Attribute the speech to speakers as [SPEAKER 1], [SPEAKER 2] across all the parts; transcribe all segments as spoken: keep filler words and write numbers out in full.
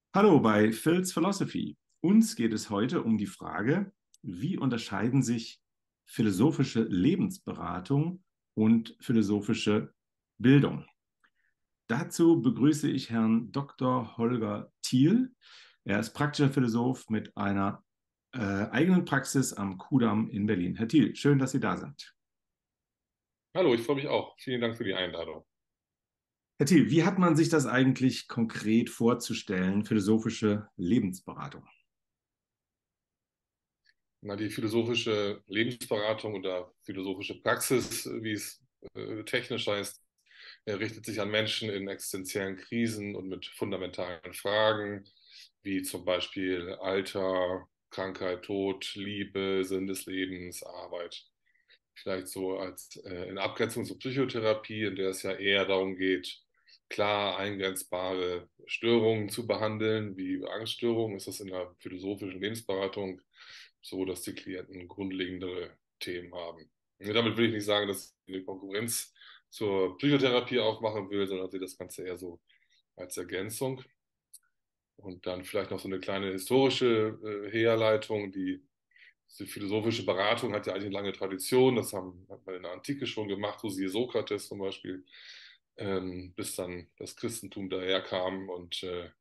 [SPEAKER 1] Hallo bei Phil's Philosophy. Uns geht es heute um die Frage, wie unterscheiden sich philosophische Lebensberatung und philosophische Bildung? Dazu begrüße ich Herrn Doktor Holger Thiel. Er ist praktischer Philosoph mit einer äh, eigenen Praxis am Kudamm in Berlin. Herr Thiel, schön, dass Sie da sind.
[SPEAKER 2] Hallo, ich freue mich auch. Vielen Dank für die Einladung.
[SPEAKER 1] Herr Thiel, wie hat man sich das eigentlich konkret vorzustellen, philosophische Lebensberatung?
[SPEAKER 2] Na, die philosophische Lebensberatung oder philosophische Praxis, wie es äh, technisch heißt, äh, richtet sich an Menschen in existenziellen Krisen und mit fundamentalen Fragen, wie zum Beispiel Alter, Krankheit, Tod, Liebe, Sinn des Lebens, Arbeit. Vielleicht so als äh, in Abgrenzung zur Psychotherapie, in der es ja eher darum geht, klar eingrenzbare Störungen zu behandeln, wie Angststörungen, ist das in der philosophischen Lebensberatung so, dass die Klienten grundlegendere Themen haben. Und damit will ich nicht sagen, dass ich eine Konkurrenz zur Psychotherapie aufmachen will, sondern sehe das Ganze eher so als Ergänzung. Und dann vielleicht noch so eine kleine historische äh, Herleitung. Die, die philosophische Beratung hat ja eigentlich eine lange Tradition. Das haben, hat man in der Antike schon gemacht, so siehe Sokrates zum Beispiel, ähm, bis dann das Christentum daherkam und äh,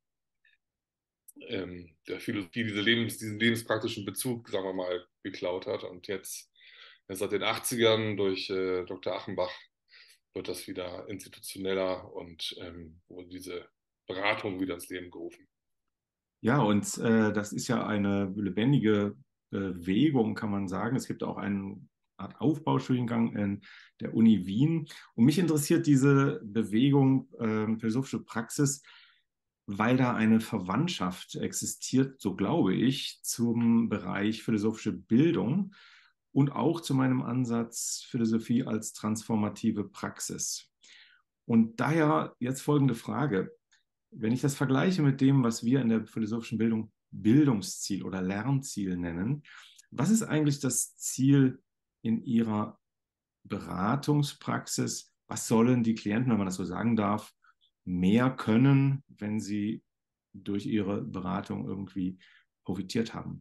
[SPEAKER 2] ähm, der Philosophie diese Lebens, diesen lebenspraktischen Bezug, sagen wir mal, geklaut hat. Und jetzt, äh, seit den achtzigern durch äh, Doktor Achenbach, wird das wieder institutioneller und ähm, wurde diese Beratung wieder ins Leben gerufen.
[SPEAKER 1] Ja, und äh, das ist ja eine lebendige Bewegung, kann man sagen. Es gibt auch einen Art Aufbaustudiengang in der Uni Wien. Und mich interessiert diese Bewegung, ähm, philosophische Praxis, weil da eine Verwandtschaft existiert, so glaube ich, zum Bereich philosophische Bildung und auch zu meinem Ansatz Philosophie als transformative Praxis. Und daher jetzt folgende Frage. Wenn ich das vergleiche mit dem, was wir in der philosophischen Bildung Bildungsziel oder Lernziel nennen, was ist eigentlich das Ziel in Ihrer Beratungspraxis? Was sollen die Klienten, wenn man das so sagen darf, mehr können, wenn sie durch ihre Beratung irgendwie profitiert haben?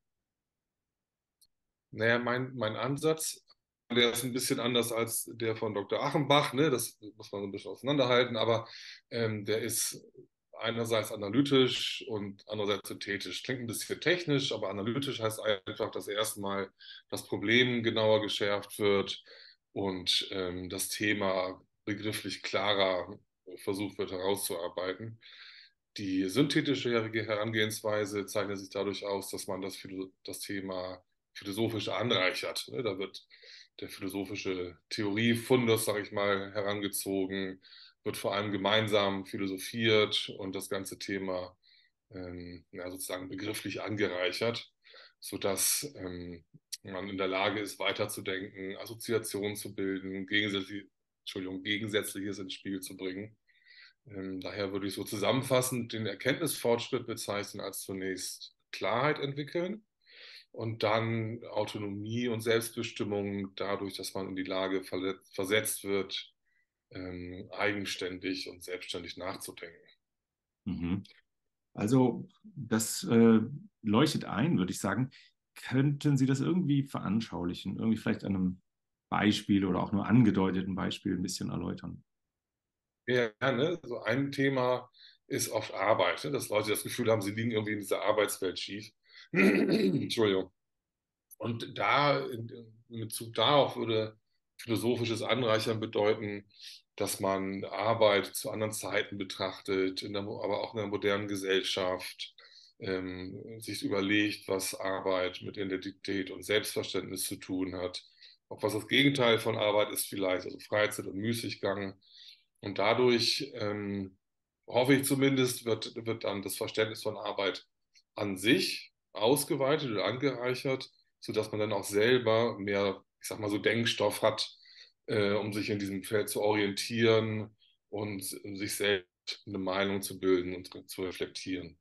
[SPEAKER 2] Naja, mein, mein Ansatz, der ist ein bisschen anders als der von Doktor Achenbach, ne? Das muss man so ein bisschen auseinanderhalten, aber ähm, der ist einerseits analytisch und andererseits synthetisch. Klingt ein bisschen technisch, aber analytisch heißt einfach, dass erstmal das Problem genauer geschärft wird und ähm, das Thema begrifflich klarer versucht wird herauszuarbeiten. Die synthetische Herangehensweise zeichnet sich dadurch aus, dass man das, das Thema philosophisch anreichert. Ne? Da wird der philosophische Theoriefundus, sage ich mal, herangezogen, wird vor allem gemeinsam philosophiert und das ganze Thema ähm, ja, sozusagen begrifflich angereichert, sodass ähm, man in der Lage ist, weiterzudenken, Assoziationen zu bilden, gegensätzlich, Entschuldigung, Gegensätzliches ins Spiel zu bringen. Ähm, daher würde ich so zusammenfassend den Erkenntnisfortschritt bezeichnen als zunächst Klarheit entwickeln und dann Autonomie und Selbstbestimmung dadurch, dass man in die Lage versetzt wird, ähm, eigenständig und selbstständig nachzudenken.
[SPEAKER 1] Mhm. Also das äh, leuchtet ein, würde ich sagen. Könnten Sie das irgendwie veranschaulichen? Irgendwie vielleicht an einem Beispiel oder auch nur angedeuteten Beispiel ein bisschen erläutern?
[SPEAKER 2] Ja, ne? So ein Thema ist oft Arbeit, ne? Dass Leute das Gefühl haben, sie liegen irgendwie in dieser Arbeitswelt schief. Entschuldigung. Und da, in, in Bezug darauf würde philosophisches Anreichern bedeuten, dass man Arbeit zu anderen Zeiten betrachtet, in der, aber auch in der modernen Gesellschaft, ähm, sich überlegt, was Arbeit mit Identität und Selbstverständnis zu tun hat, auch was das Gegenteil von Arbeit ist vielleicht, also Freizeit und Müßiggang. Und dadurch, ähm, hoffe ich zumindest, wird, wird dann das Verständnis von Arbeit an sich ausgeweitet oder angereichert, sodass man dann auch selber mehr, ich sag mal so, Denkstoff hat, äh, um sich in diesem Feld zu orientieren und sich selbst eine Meinung zu bilden und zu reflektieren.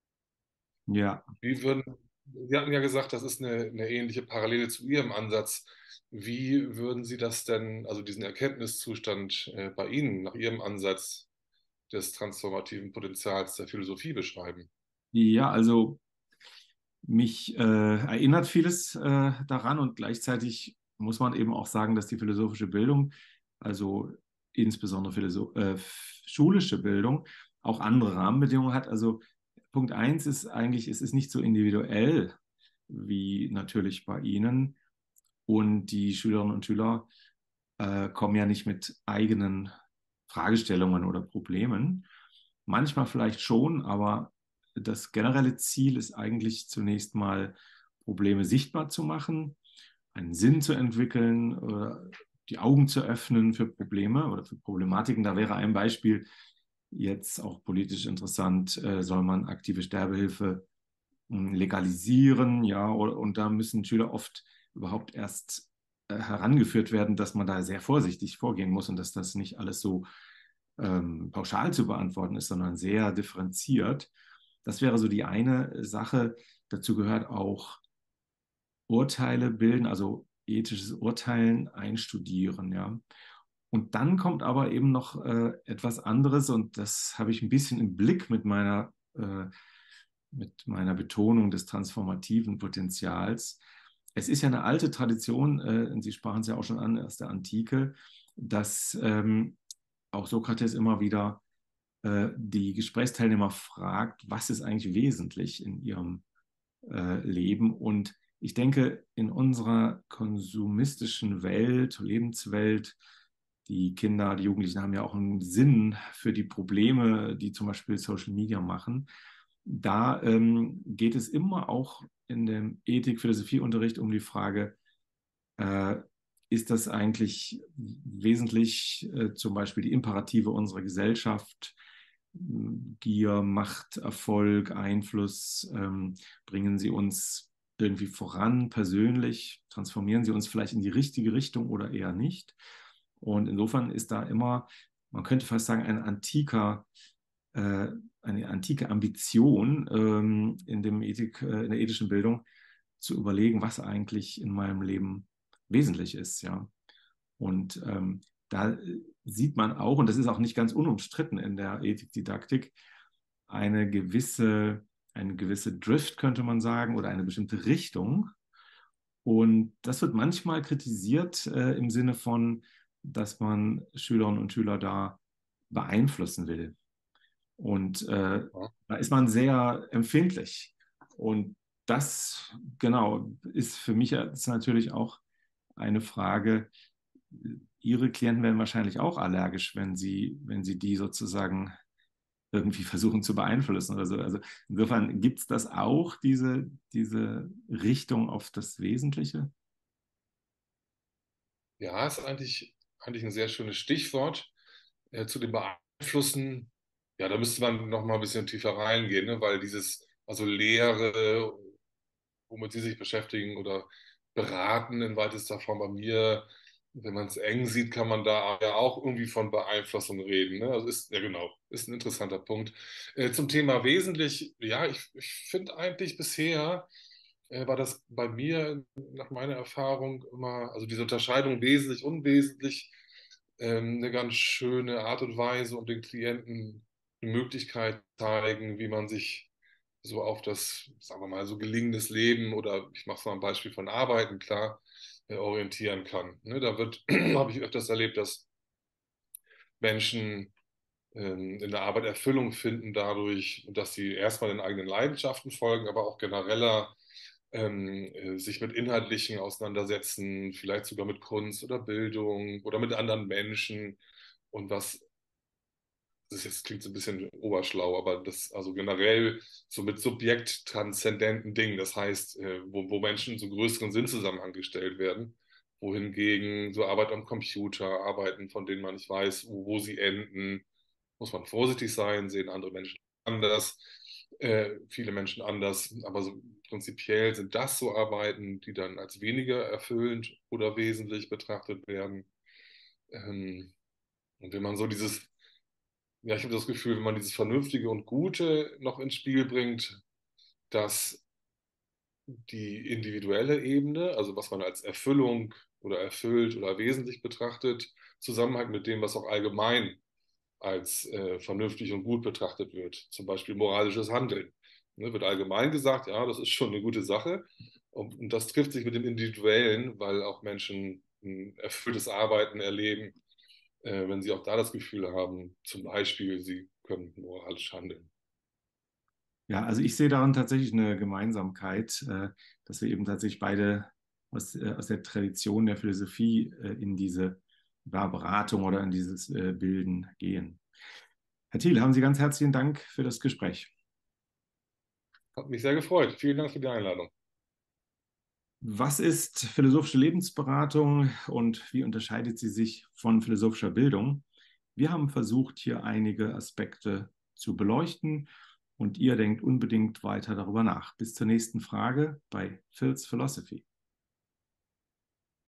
[SPEAKER 1] Ja,
[SPEAKER 2] Wie würden, Sie hatten ja gesagt, das ist eine, eine ähnliche Parallele zu Ihrem Ansatz. Wie würden Sie das denn, also diesen Erkenntniszustand äh, bei Ihnen nach Ihrem Ansatz des transformativen Potenzials der Philosophie beschreiben?
[SPEAKER 1] Ja, also mich äh, erinnert vieles äh, daran und gleichzeitig muss man eben auch sagen, dass die philosophische Bildung, also insbesondere Philosoph äh, schulische Bildung, auch andere Rahmenbedingungen hat. Also Punkt eins ist eigentlich, es ist nicht so individuell wie natürlich bei Ihnen. Und die Schülerinnen und Schüler äh, kommen ja nicht mit eigenen Fragestellungen oder Problemen. Manchmal vielleicht schon, aber das generelle Ziel ist eigentlich zunächst mal, Probleme sichtbar zu machen, einen Sinn zu entwickeln, oder die Augen zu öffnen für Probleme oder für Problematiken. Da wäre ein Beispiel jetzt auch politisch interessant, äh, soll man aktive Sterbehilfe mh, legalisieren, ja, oder, und da müssen Schüler oft überhaupt erst äh, herangeführt werden, dass man da sehr vorsichtig vorgehen muss und dass das nicht alles so ähm, pauschal zu beantworten ist, sondern sehr differenziert. Das wäre so die eine Sache. Dazu gehört auch Urteile bilden, also ethisches Urteilen einstudieren, ja. Und dann kommt aber eben noch äh, etwas anderes und das habe ich ein bisschen im Blick mit meiner, äh, mit meiner Betonung des transformativen Potenzials. Es ist ja eine alte Tradition, äh, und Sie sprachen es ja auch schon an, aus der Antike, dass ähm, auch Sokrates immer wieder äh, die Gesprächsteilnehmer fragt, was ist eigentlich wesentlich in ihrem äh, Leben. Und ich denke, in unserer konsumistischen Welt, Lebenswelt, die Kinder, die Jugendlichen haben ja auch einen Sinn für die Probleme, die zum Beispiel Social Media machen. Da ähm, geht es immer auch in dem Ethik-Philosophieunterricht um die Frage, äh, ist das eigentlich wesentlich, äh, zum Beispiel die Imperative unserer Gesellschaft, Gier, Macht, Erfolg, Einfluss, ähm, bringen sie uns irgendwie voran persönlich, transformieren sie uns vielleicht in die richtige Richtung oder eher nicht. Und insofern ist da immer, man könnte fast sagen, ein antiker, äh, eine antike Ambition ähm, in, dem Ethik, äh, in der ethischen Bildung zu überlegen, was eigentlich in meinem Leben wesentlich ist, ja. Und ähm, da sieht man auch, und das ist auch nicht ganz unumstritten in der Ethikdidaktik, eine gewisse, eine gewisse Drift, könnte man sagen, oder eine bestimmte Richtung. Und das wird manchmal kritisiert äh, im Sinne von, dass man Schülerinnen und Schüler da beeinflussen will. Und äh,
[SPEAKER 2] Ja.
[SPEAKER 1] da ist man sehr empfindlich. Und das, genau, ist für mich jetzt natürlich auch eine Frage. Ihre Klienten werden wahrscheinlich auch allergisch, wenn Sie, wenn Sie die sozusagen irgendwie versuchen zu beeinflussen oder so. Also insofern gibt es das auch, diese, diese Richtung auf das Wesentliche?
[SPEAKER 2] Ja, ist eigentlich, eigentlich ein sehr schönes Stichwort. Äh, zu dem Beeinflussen, ja, da müsste man noch mal ein bisschen tiefer reingehen, ne? Weil dieses, also Lehre, womit Sie sich beschäftigen oder beraten in weitester Form bei mir, wenn man es eng sieht, kann man da ja auch irgendwie von Beeinflussung reden. Ne? Also ist, ja genau, ist ein interessanter Punkt. Äh, zum Thema wesentlich, ja, ich, ich finde eigentlich bisher äh, war das bei mir nach meiner Erfahrung immer, also diese Unterscheidung wesentlich, unwesentlich, ähm, eine ganz schöne Art und Weise, um den Klienten die Möglichkeit zeigen, wie man sich so auf das, sagen wir mal, so gelingendes Leben oder ich mache es mal ein Beispiel von Arbeiten, klar, äh, orientieren kann. Ne, da wird, habe ich öfters erlebt, dass Menschen ähm, in der Arbeit Erfüllung finden dadurch, dass sie erstmal den eigenen Leidenschaften folgen, aber auch genereller ähm, äh, sich mit Inhaltlichen auseinandersetzen, vielleicht sogar mit Kunst oder Bildung oder mit anderen Menschen und was das ist jetzt klingt so ein bisschen oberschlau, aber das also generell so mit subjekttranszendenten Dingen, das heißt, äh, wo, wo Menschen so größeren Sinnzusammenhang gestellt werden, wohingegen so Arbeit am Computer, Arbeiten, von denen man nicht weiß, wo, wo sie enden, muss man vorsichtig sein, sehen andere Menschen anders, äh, viele Menschen anders, aber so prinzipiell sind das so Arbeiten, die dann als weniger erfüllend oder wesentlich betrachtet werden. Ähm, und wenn man so dieses ja, ich habe das Gefühl, wenn man dieses Vernünftige und Gute noch ins Spiel bringt, dass die individuelle Ebene, also was man als Erfüllung oder erfüllt oder wesentlich betrachtet, Zusammenhang mit dem, was auch allgemein als äh, vernünftig und gut betrachtet wird. Zum Beispiel moralisches Handeln. Ne, wird allgemein gesagt, ja, das ist schon eine gute Sache. Und, und das trifft sich mit dem Individuellen, weil auch Menschen ein erfülltes Arbeiten erleben, äh, wenn sie auch da das Gefühl haben, zum Beispiel, sie können moralisch handeln.
[SPEAKER 1] Ja, also ich sehe darin tatsächlich eine Gemeinsamkeit, äh, dass wir eben tatsächlich beide aus, äh, aus der Tradition der Philosophie äh, in diese ja, Beratung oder in dieses äh, Bilden gehen. Herr Thiel, haben Sie ganz herzlichen Dank für das Gespräch.
[SPEAKER 2] Hat mich sehr gefreut. Vielen Dank für die Einladung.
[SPEAKER 1] Was ist philosophische Lebensberatung und wie unterscheidet sie sich von philosophischer Bildung? Wir haben versucht, hier einige Aspekte zu beleuchten und ihr denkt unbedingt weiter darüber nach. Bis zur nächsten Frage bei Phil's Philosophy.